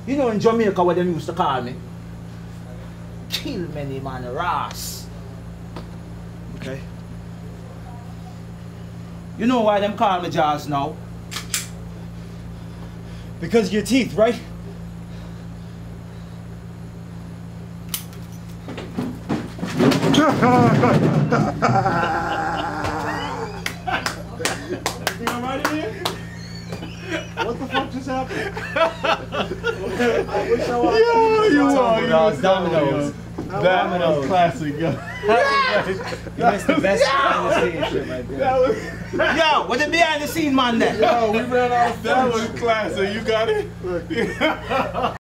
You know in Jamaica what they used to call me? Kill many man Ross. Okay. You know why them call me Jaws now? Because of your teeth, right? What the fuck just happened? I wish I was. Dominoes. Dominoes. Classic. Yo. You missed the best behind the scenes shit right there. Yo, what the behind the scene man there? Yo, we ran out of That was classic. You got it?